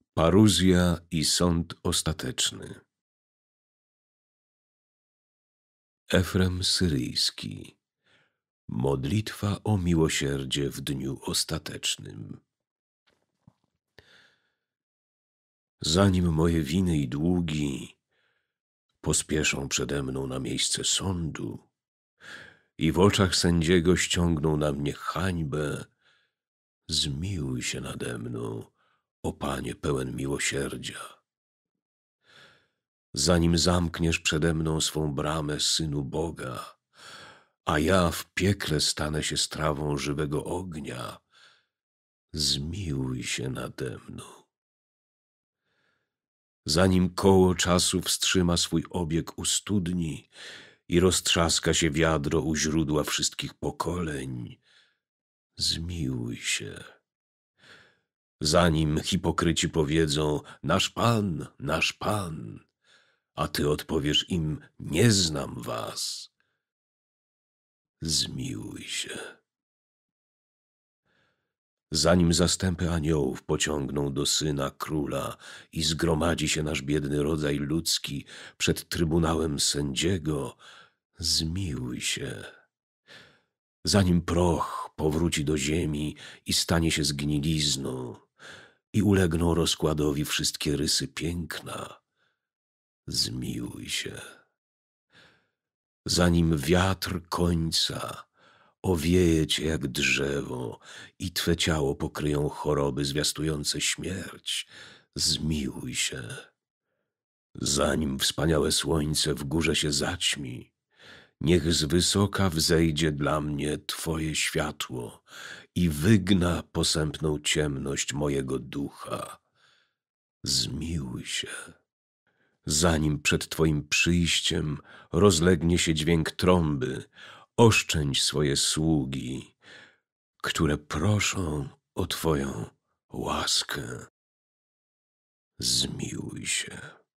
Paruzja i sąd ostateczny. Efrem Syryjski. Modlitwa o miłosierdzie w dniu ostatecznym. Zanim moje winy i długi pospieszą przede mną na miejsce sądu i w oczach sędziego ściągną na mnie hańbę, zmiłuj się nade mną, o Panie pełen miłosierdzia. Zanim zamkniesz przede mną swą bramę, Synu Boga, a ja w piekle stanę się strawą żywego ognia, zmiłuj się nade mną. Zanim koło czasu wstrzyma swój obieg u studni i roztrzaska się wiadro u źródła wszystkich pokoleń, zmiłuj się. Zanim hipokryci powiedzą: nasz Pan, a ty odpowiesz im: nie znam was, zmiłuj się. Zanim zastępy aniołów pociągną do Syna Króla i zgromadzi się nasz biedny rodzaj ludzki przed trybunałem sędziego, zmiłuj się. Zanim proch powróci do ziemi i stanie się zgnilizną i ulegną rozkładowi wszystkie rysy piękna, zmiłuj się. Zanim wiatr końca owieje cię jak drzewo i twe ciało pokryją choroby zwiastujące śmierć, zmiłuj się. Zanim wspaniałe słońce w górze się zaćmi, niech z wysoka wzejdzie dla mnie Twoje światło i wygna posępną ciemność mojego ducha. Zmiłuj się. Zanim przed Twoim przyjściem rozlegnie się dźwięk trąby, oszczędź swoje sługi, które proszą o Twoją łaskę. Zmiłuj się.